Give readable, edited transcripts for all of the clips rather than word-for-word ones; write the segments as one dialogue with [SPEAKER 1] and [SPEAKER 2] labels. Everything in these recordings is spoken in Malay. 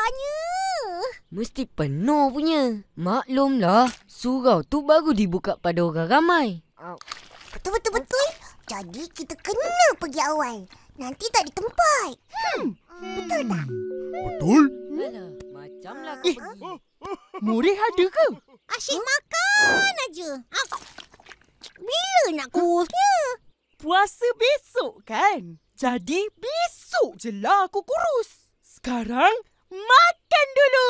[SPEAKER 1] bukanya.
[SPEAKER 2] Mesti penuh punya. Maklumlah, surau tu baru dibuka pada orang ramai.
[SPEAKER 1] Betul. Jadi kita kena pergi awal. Nanti tak ada tempat. Betul tak?
[SPEAKER 3] Betul?
[SPEAKER 2] Alah, macamlah kau.
[SPEAKER 3] Murih ada ke?
[SPEAKER 1] Asyik makan aja. Bila nak kurusnya?
[SPEAKER 4] Puasa besok kan? Jadi besok je lah aku kurus. Sekarang makan dulu.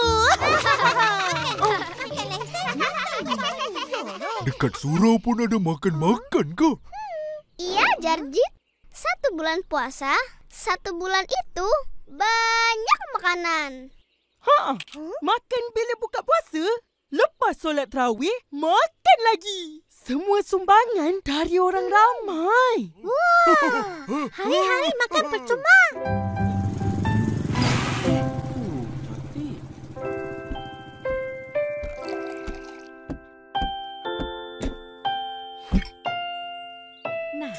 [SPEAKER 3] Dekat surau pun ada makan-makan ke?
[SPEAKER 5] Iya, Jarjit. 1 bulan puasa, 1 bulan itu banyak makanan.
[SPEAKER 4] Makan bila buka puasa? Lepas solat tarawih, makan lagi. Semua sumbangan dari orang ramai.
[SPEAKER 1] Hari-hari makan percuma.
[SPEAKER 4] Nah,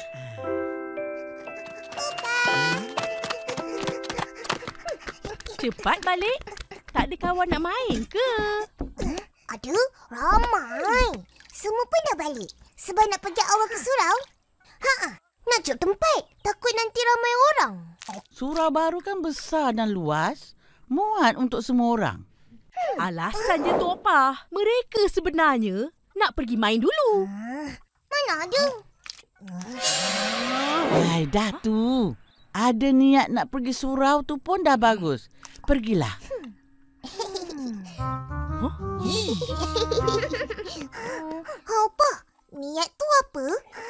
[SPEAKER 4] cepat balik. Tak ada kawan nak main ke?
[SPEAKER 1] Ada, ramai. Semua pun dah balik. Sebab nak pergi awal ke surau. Nak cuk tempat. Takut nanti ramai orang.
[SPEAKER 6] Surau baru kan besar dan luas. Muat untuk semua orang.
[SPEAKER 4] Alasan je tu apa? Mereka sebenarnya nak pergi main dulu.
[SPEAKER 1] Mana ada?
[SPEAKER 6] Hai, dah tu. Ada niat nak pergi surau tu pun dah bagus. Pergilah.
[SPEAKER 1] Apa? Niat tu apa?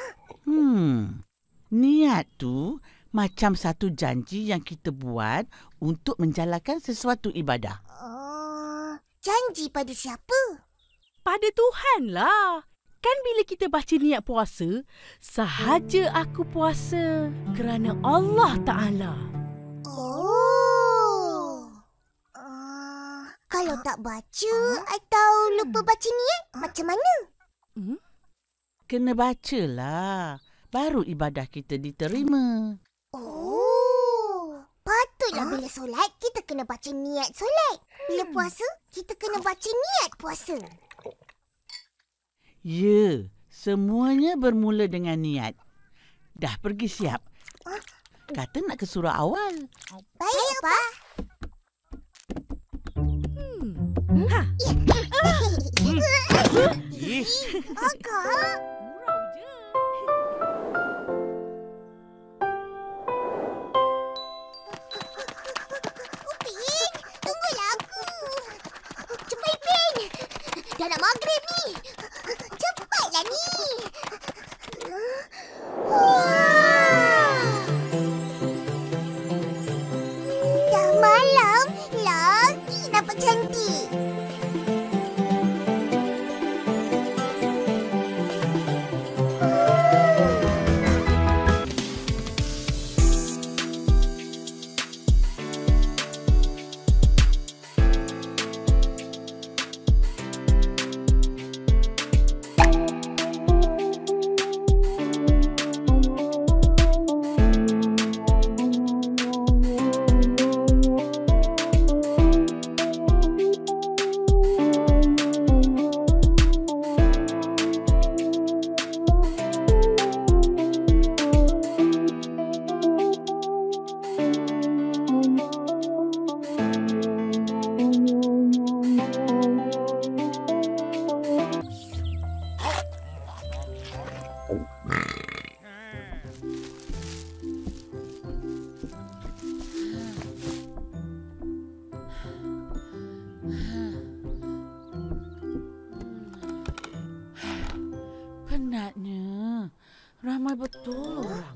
[SPEAKER 6] Niat tu macam satu janji yang kita buat untuk menjalankan sesuatu ibadah.
[SPEAKER 1] Janji pada siapa?
[SPEAKER 4] Pada Tuhan lah. Kan bila kita baca niat puasa, sahaja aku puasa kerana Allah Ta'ala.
[SPEAKER 1] Kalau tak baca atau lupa baca niat, macam mana?
[SPEAKER 6] Kena bacalah. Baru ibadah kita diterima.
[SPEAKER 1] Patutlah bila solat, kita kena baca niat solat. Bila puasa, kita kena baca niat puasa.
[SPEAKER 6] Ya, semuanya bermula dengan niat. Dah pergi siap? Kata nak ke surau awal.
[SPEAKER 1] Baik, Pak. Akak. Upin, tunggulah aku. Cepat, Upin. Dah nak maghrib ni. Cepatlah ni. Dah malam, lagi nampak cantik.
[SPEAKER 6] Penatnya. Ramai betul orang.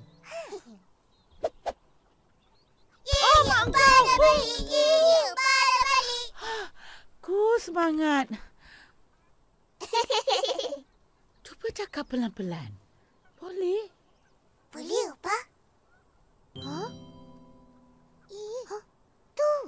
[SPEAKER 1] Pada balik. Pada balik.
[SPEAKER 6] Ku semangat. Cuba cakap pelan-pelan. Boleh?
[SPEAKER 1] Boleh, Pak? Tu.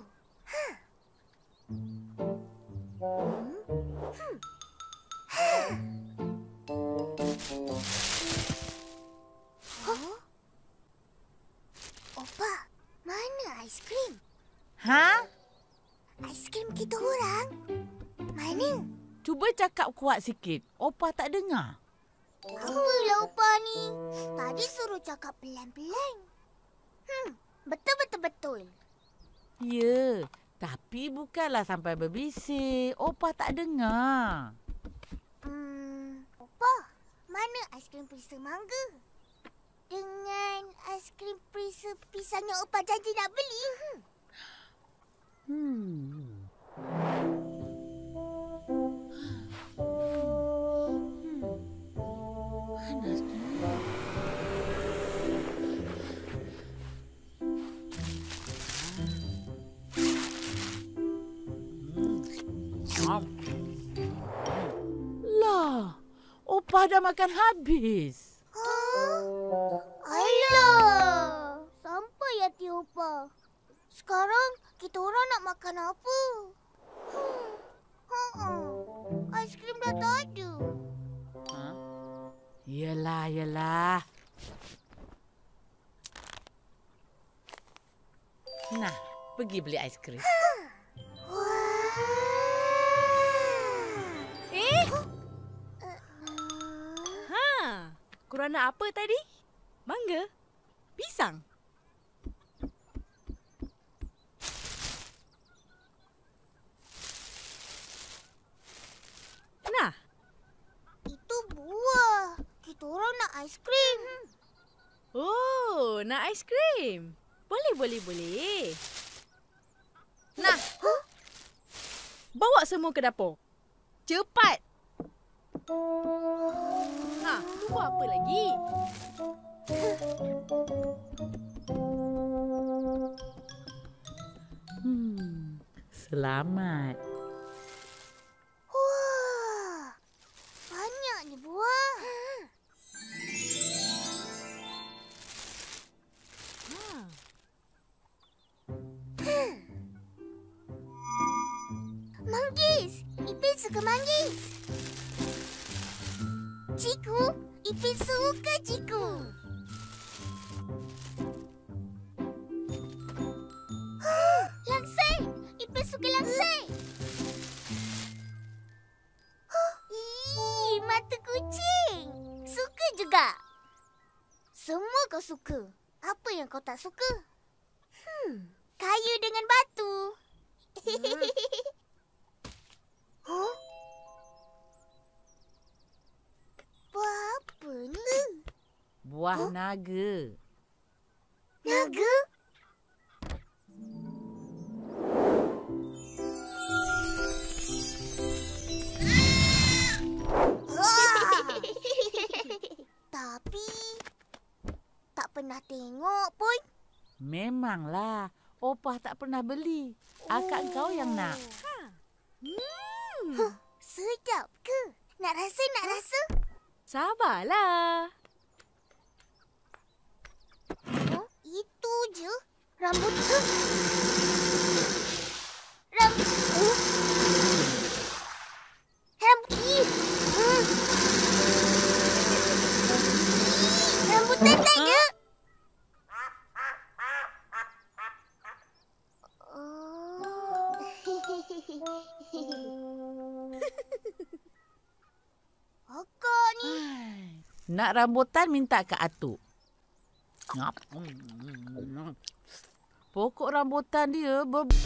[SPEAKER 1] Opa, mana aiskrim?
[SPEAKER 2] Ha?
[SPEAKER 1] Aiskrim kita orang. Mana?
[SPEAKER 6] Cuba cakap kuat sikit. Opah tak dengar.
[SPEAKER 1] Apalah Opah ni? Tadi suruh cakap pelan-pelan. Betul.
[SPEAKER 6] Ya, tapi bukanlah sampai berbisik. Opah tak dengar.
[SPEAKER 1] Opah, mana aiskrim perisa mangga? Dengan aiskrim perisa pisang yang Opah janji nak beli.
[SPEAKER 6] Lah, Opah dah makan habis.
[SPEAKER 1] Alah, sampai hati Opah. Sekarang kita orang nak makan apa? Aiskrim dah tak ada.
[SPEAKER 6] Yelah. Nah, pergi beli aiskrim.
[SPEAKER 7] Korang nak apa tadi? Mangga? Pisang? Nah,
[SPEAKER 1] Itu buah. Kita orang nak aiskrim.
[SPEAKER 7] oh, nak aiskrim. Boleh. Nah, bawa semua ke dapur. Cepat. Tunggu apa lagi?
[SPEAKER 6] Selamat.
[SPEAKER 1] Wah, banyak ni buah. Manggis, Ipin suka manggis. Ciku, Ipin suka ciku. Langsing, Ipin suka langsing. Mata kucing. Suka juga. Semua kau suka. Apa yang kau tak suka? Kayu dengan batu. Buah apa ni?
[SPEAKER 6] Buah naga.
[SPEAKER 1] Naga? Tapi tak pernah tengok pun.
[SPEAKER 6] Memanglah. Opah tak pernah beli. Akak kau yang nak.
[SPEAKER 1] Sedap ke? Nak rasa?
[SPEAKER 7] Sabarlah.
[SPEAKER 1] Itu je. Rambut. Rambut. Rambutan tak ada. Akak ni.
[SPEAKER 6] Nak rambutan minta ke atuk. Pokok rambutan dia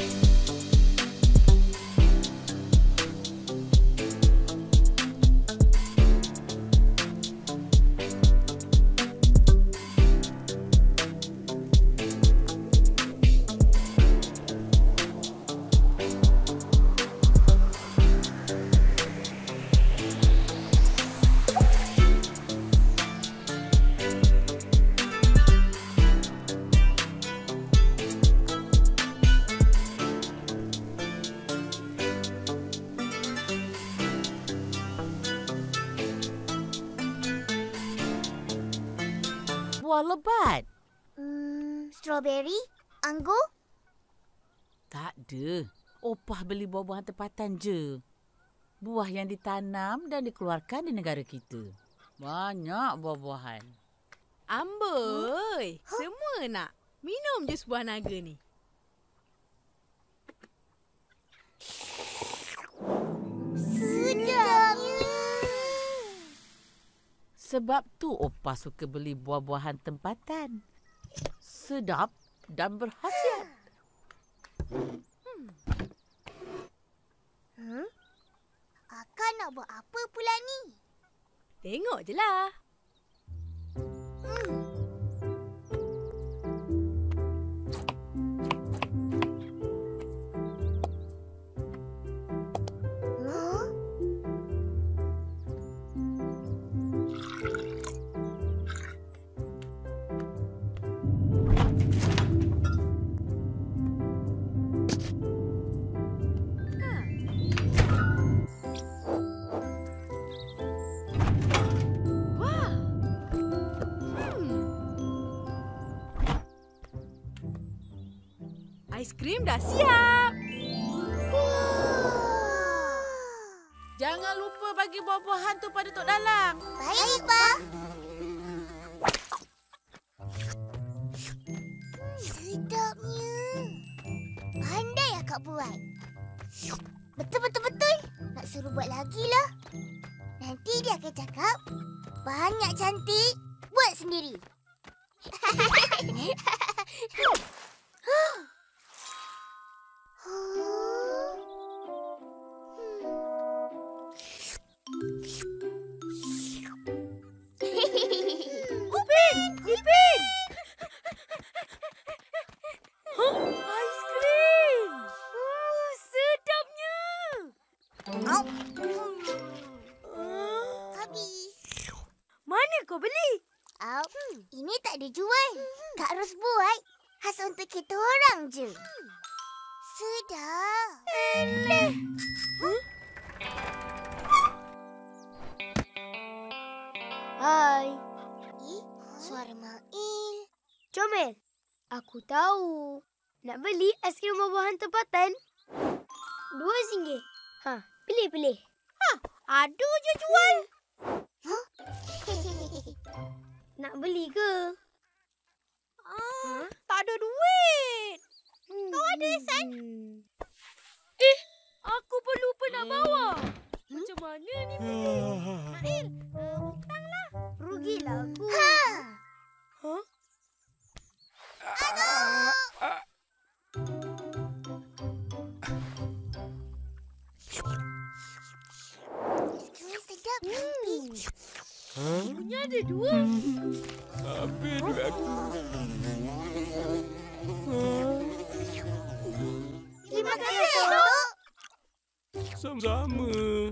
[SPEAKER 6] buah lebat.
[SPEAKER 1] Strawberry? Anggur?
[SPEAKER 6] Tak ada. Opah beli buah-buahan tempatan je. Buah yang ditanam dan dikeluarkan di negara kita. Banyak buah-buahan.
[SPEAKER 7] Amboi, semua nak. Minum je buah naga ni.
[SPEAKER 6] Sebab tu Opah suka beli buah-buahan tempatan. Sedap dan berkhasiat.
[SPEAKER 1] Akak nak buat apa pula ni?
[SPEAKER 7] Tengok je lah.
[SPEAKER 1] Huh?
[SPEAKER 7] Aiskrim dah siap.
[SPEAKER 6] Jangan lupa bagi buah-buahan tu pada Tok Dalang.
[SPEAKER 1] Baik, Pak. Sedapnya. Pandai akak buat. Betul. Nak suruh buat lagi lah. Nanti dia akan cakap, banyak cantik, buat sendiri.
[SPEAKER 7] Ipin! Aiskrim! Sedapnya!
[SPEAKER 1] Habis.
[SPEAKER 7] Mana kau beli?
[SPEAKER 1] Ini tak dijual. Kak Ros buat. Khas untuk kita orang je. Sedap.
[SPEAKER 5] Hai.
[SPEAKER 1] Suara Mail.
[SPEAKER 5] Comel, aku tahu. Nak beli aiskrim buah-buahan tempatan? RM2. Pilih. Ada je jual. Nak beli ke?
[SPEAKER 7] Tak ada duit.
[SPEAKER 5] Kau ada, Ihsan?
[SPEAKER 7] Aku pun lupa nak bawa. Macam mana ni?
[SPEAKER 5] Nail, hutanglah. Rugilah aku.
[SPEAKER 1] Sedap.
[SPEAKER 7] Punya ada dua.
[SPEAKER 3] Habis duit aku.
[SPEAKER 1] Terima kasih, Tok.
[SPEAKER 3] Sama-sama.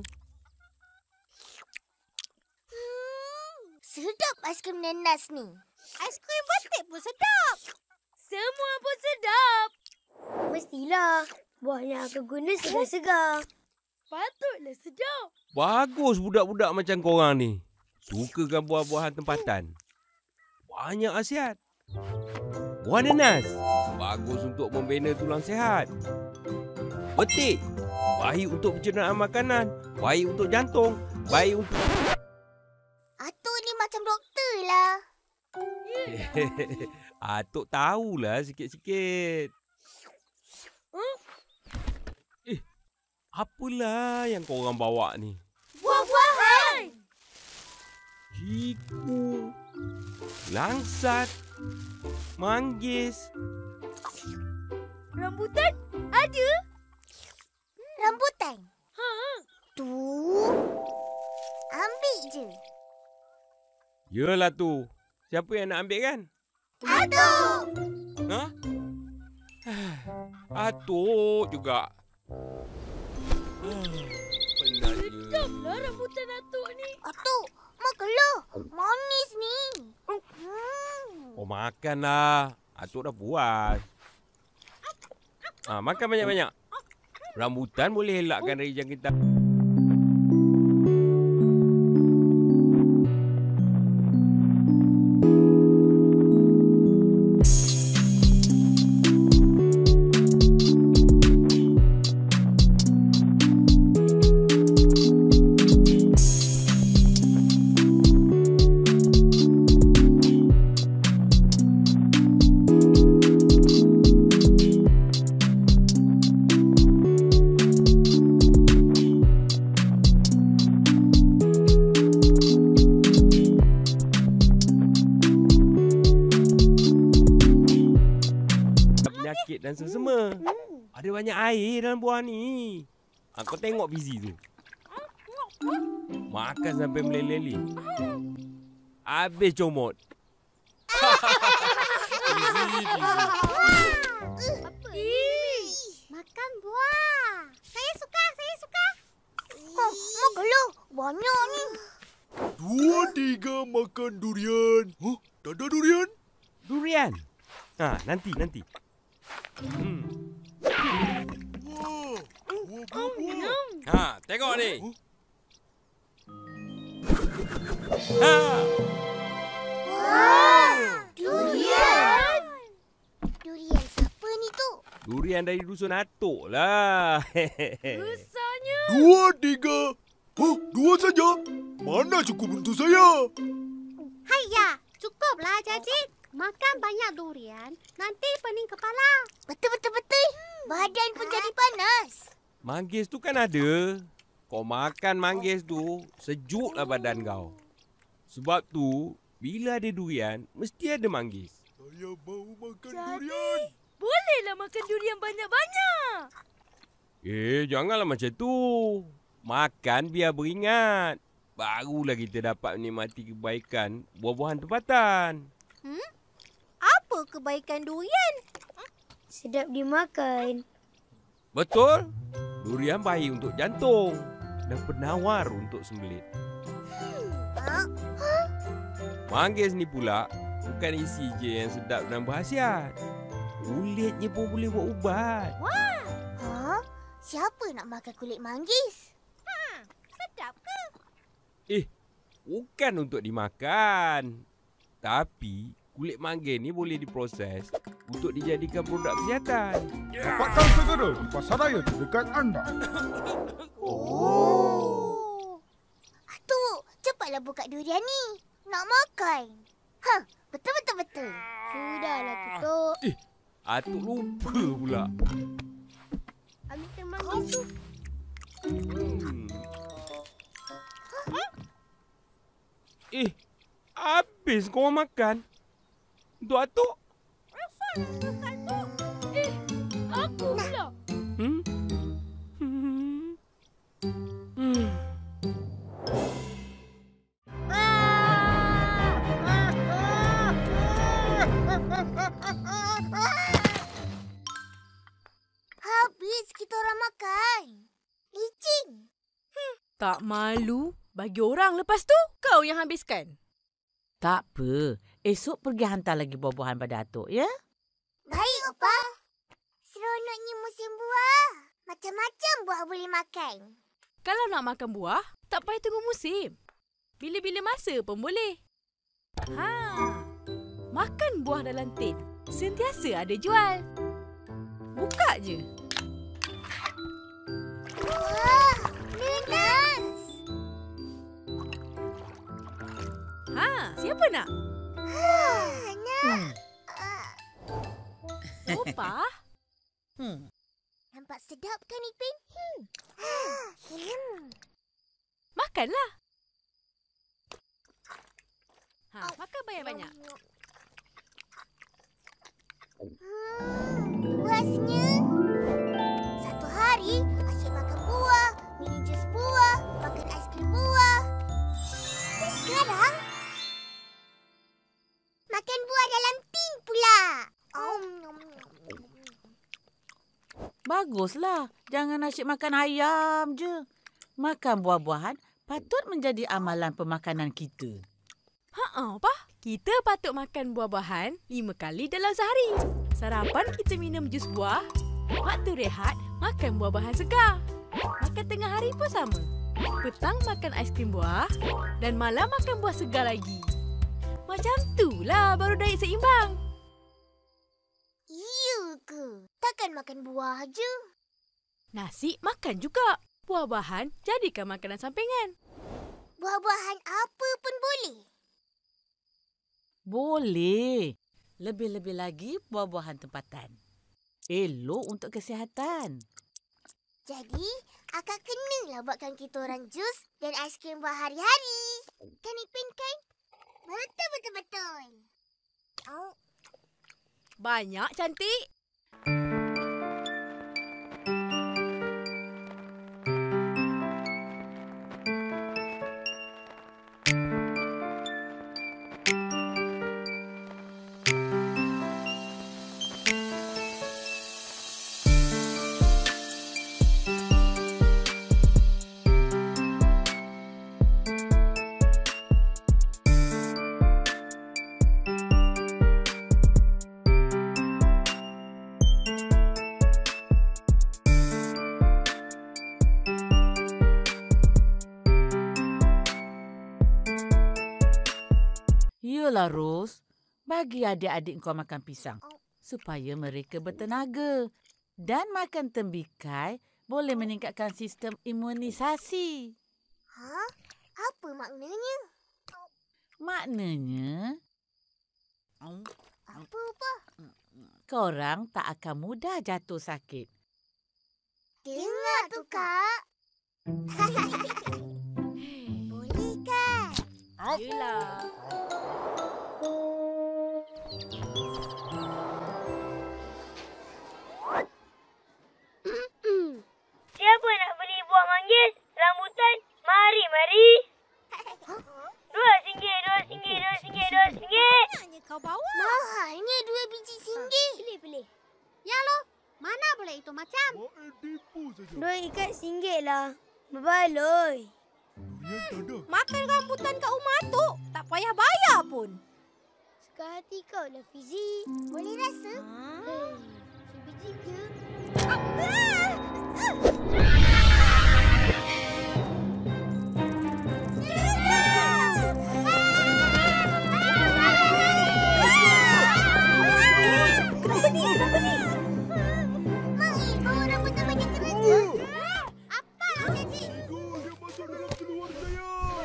[SPEAKER 1] Sedap aiskrim nenas ni.
[SPEAKER 5] Aiskrim batik pun sedap.
[SPEAKER 7] Semua pun sedap.
[SPEAKER 5] Mestilah. Buah yang aku guna segar-segar.
[SPEAKER 7] Patutlah sedap.
[SPEAKER 8] Bagus budak-budak macam korang ni. Sukakan buah-buahan tempatan. Banyak khasiat. Buah nanas. Bagus untuk membina tulang sihat. Betik. Baik untuk pencernaan makanan. Baik untuk jantung. Baik untuk...
[SPEAKER 1] Atuk ni macam doktor lah.
[SPEAKER 8] Atuk tahulah sikit-sikit. Apalah yang korang bawa ni?
[SPEAKER 1] Buah-buahan.
[SPEAKER 8] Ciku, langsat, manggis.
[SPEAKER 7] Rambutan ada?
[SPEAKER 1] Rambutan. Tu. Ambil je.
[SPEAKER 8] Yalah tu. Siapa yang nak ambil kan?
[SPEAKER 1] Atuk.
[SPEAKER 8] Ha? Atuk juga. Penatnya.
[SPEAKER 7] Sedaplah rambutan atuk ni.
[SPEAKER 1] Atuk, makanlah. Manis ni.
[SPEAKER 8] Oh, makanlah. Atuk dah puas. Makan banyak-banyak. Rambutan boleh elakkan dari jangkitan. banyak air dalam buah ni. Kau tengok Fizi tu. Makan sampai meleleh. Habis comot.
[SPEAKER 1] Makan buah. Saya suka. Mau geluh. Banyak ni.
[SPEAKER 9] 2, 3 makan durian. Tak ada durian?
[SPEAKER 8] Durian? Nanti.
[SPEAKER 9] Wah,
[SPEAKER 8] Tengok ni.
[SPEAKER 1] Wah, durian. Durian siapa ni tu?
[SPEAKER 8] Durian dari dusun Atuk lah.
[SPEAKER 7] Besarnya.
[SPEAKER 9] 2, 3. 2 saja? Mana cukup untuk saya?
[SPEAKER 5] Hayya, cukuplah Cacik. Makan banyak durian, nanti pening kepala.
[SPEAKER 1] Betul. Badan pun jadi panas.
[SPEAKER 8] Manggis tu kan ada. Kau makan manggis tu, sejuklah badan kau. Sebab tu, bila ada durian, mesti ada manggis.
[SPEAKER 9] Saya mau makan durian.
[SPEAKER 7] Bolehlah makan durian banyak-banyak.
[SPEAKER 8] Janganlah macam tu. Makan biar beringat. Barulah kita dapat menikmati kebaikan buah-buahan tempatan.
[SPEAKER 1] Apa kebaikan durian?
[SPEAKER 5] Sedap dimakan.
[SPEAKER 8] Betul. Durian baik untuk jantung dan penawar untuk sembelit. Manggis ni pula bukan isi je yang sedap dan berkhasiat. Kulitnya pun boleh buat ubat.
[SPEAKER 1] Siapa nak makan kulit manggis? Sedap ke?
[SPEAKER 8] Bukan untuk dimakan. Tapi kulit manggis ni boleh diproses untuk dijadikan produk kesihatan.
[SPEAKER 10] Dapatkan segera di pasaraya terdekat anda.
[SPEAKER 1] Atuk, cepatlah buka durian ni. Nak makan. Betul.
[SPEAKER 5] Sudahlah, Tutuk.
[SPEAKER 8] Atuk lupa pula.
[SPEAKER 5] Ambil manggis tu.
[SPEAKER 8] Habis kau makan? Untuk Atuk?
[SPEAKER 7] Aku pula.
[SPEAKER 1] Habis kita orang makan. Licin.
[SPEAKER 7] Tak malu bagi orang lepas tu kau yang habiskan.
[SPEAKER 6] Tak apa. Esok pergi hantar lagi buah-buahan pada Atuk, ya?
[SPEAKER 1] Baik, Opa. Seronoknya musim buah. Macam-macam buah boleh makan.
[SPEAKER 7] Kalau nak makan buah, tak payah tunggu musim. Bila-bila masa pun boleh. Makan buah dalam tin. Sentiasa ada jual. Buka je.
[SPEAKER 1] Wah, nenas.
[SPEAKER 7] Siapa nak?
[SPEAKER 1] Nak.
[SPEAKER 7] Opa?
[SPEAKER 1] Nampak sedap kan, Ipin?
[SPEAKER 7] Makanlah. Makan banyak-banyak.
[SPEAKER 1] Puasnya. Satu hari, asyik makan buah, minum jus buah, makan aiskrim buah. Dan sekarang, makan buah dalam tin pula.
[SPEAKER 6] Baguslah. Jangan asyik makan ayam je. Makan buah-buahan patut menjadi amalan pemakanan kita.
[SPEAKER 7] Opa. Kita patut makan buah-buahan 5 kali dalam sehari. Sarapan kita minum jus buah. Waktu rehat, makan buah-buahan segar. Makan tengah hari pun sama. Petang makan aiskrim buah. Dan malam makan buah segar lagi. Macam itulah baru diet seimbang.
[SPEAKER 1] Iya ke? Takkan makan buah je?
[SPEAKER 7] Nasi makan juga. Buah-buahan jadikan makanan sampingan.
[SPEAKER 1] Buah-buahan apa pun boleh?
[SPEAKER 6] Boleh. Lebih-lebih lagi buah-buahan tempatan. Elok untuk kesihatan.
[SPEAKER 1] Jadi, akak kenalah buatkan kita orang jus dan aiskrim buah hari-hari. Kan, Ipin, kan? Betul.
[SPEAKER 7] Banyak, cantik.
[SPEAKER 6] Yalah, Ros. Bagi adik-adik kau makan pisang supaya mereka bertenaga. Dan makan tembikai boleh meningkatkan sistem imunisasi.
[SPEAKER 1] Ha? Apa maknanya?
[SPEAKER 6] Maknanya,
[SPEAKER 1] Apa?
[SPEAKER 6] korang tak akan mudah jatuh sakit.
[SPEAKER 1] Dengar tu, Kak. Boleh kan?
[SPEAKER 7] Yelah.
[SPEAKER 11] Siapa nak beli buah manggis, rambutan? Mari. RM2.
[SPEAKER 5] Banyaknya kau bawa.
[SPEAKER 1] Mahalnya 2 biji singgit.
[SPEAKER 5] Pilih. Ya lo, mana boleh itu macam?
[SPEAKER 9] Main tipu saja.
[SPEAKER 11] Dua ikat RM1 lah. Berbaloi.
[SPEAKER 9] Durian tak ada.
[SPEAKER 5] Makan rambutan kat rumah tu, tak payah bayar pun.
[SPEAKER 11] Suka hati kau lah, Fizi.
[SPEAKER 1] Boleh rasa?
[SPEAKER 11] Sebiji je.
[SPEAKER 1] Mahir bawa rambutan banyak kereta.
[SPEAKER 9] Dia masuk dalam keluar saya.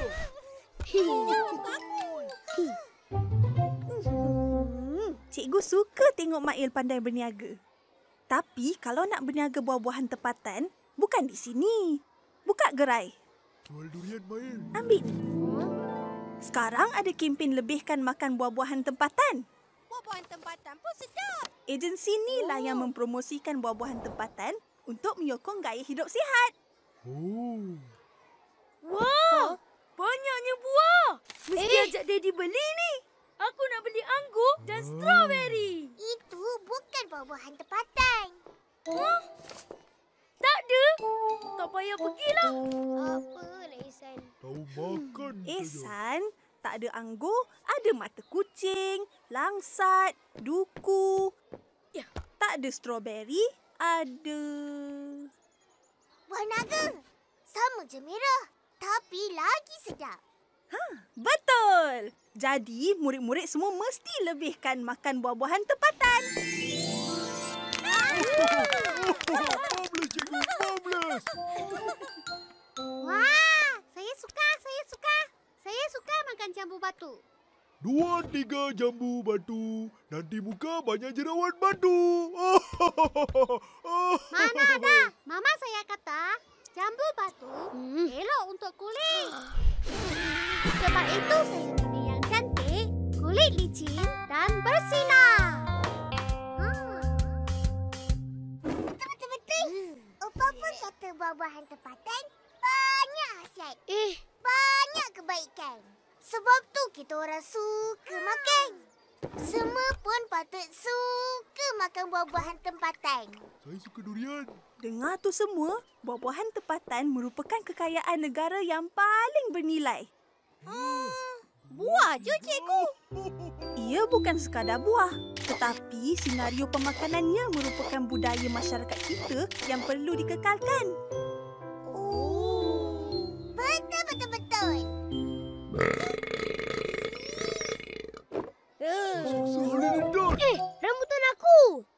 [SPEAKER 4] Cikgu suka tengok Mail pandai berniaga. Tapi kalau nak berniaga buah-buahan tempatan, bukan di sini. Buka gerai.
[SPEAKER 9] Jual durian Mail.
[SPEAKER 4] Ambil ni. Sekarang ada kempen lebihkan makan buah-buahan tempatan.
[SPEAKER 5] Buah-buahan tempatan pun sedap.
[SPEAKER 4] Agensi inilah yang mempromosikan buah-buahan tempatan untuk menyokong gaya hidup sihat.
[SPEAKER 9] Oh.
[SPEAKER 11] Wah, banyaknya buah. Mesti ajak Daddy beli ni. Aku nak beli anggur dan strawberry.
[SPEAKER 1] Itu bukan buah-buahan tempatan.
[SPEAKER 11] Tak ada. Tak payah pergilah.
[SPEAKER 1] Apalah, Ihsan.
[SPEAKER 9] Tahu makan saja.
[SPEAKER 4] Ehsan, tak ada anggur, ada mata kucing, langsat, duku. Ya, tak ada strawberry, ada...
[SPEAKER 1] Buah naga. Sama je merah. Tapi lagi sedap.
[SPEAKER 4] Betul! Jadi, murid-murid semua mesti lebihkan makan buah-buahan tempatan.
[SPEAKER 9] Marvelous, cikgu. Marvelous.
[SPEAKER 5] Wah, saya suka makan jambu batu.
[SPEAKER 9] 2-3 jambu batu. Nanti muka banyak jerawat batu.
[SPEAKER 5] Mana ada? Mama saya kata jambu batu elok untuk kulit. Sebab itu saya pilih yang cantik, kulit licin dan bersinar.
[SPEAKER 1] Betul. Opa pun kata buah-buahan tempatan banyak khasiat. Banyak kebaikan. Sebab tu kita orang suka makan. Semua pun patut suka makan buah-buahan tempatan.
[SPEAKER 9] Saya suka durian.
[SPEAKER 4] Dengar tu semua, buah-buahan tempatan merupakan kekayaan negara yang paling bernilai.
[SPEAKER 5] Buah je, cikgu.
[SPEAKER 4] Ia bukan sekadar buah, tetapi senario pemakanannya merupakan budaya masyarakat kita yang perlu dikekalkan.
[SPEAKER 1] Betul.
[SPEAKER 9] Soleh dan Don.
[SPEAKER 11] Rambutan aku.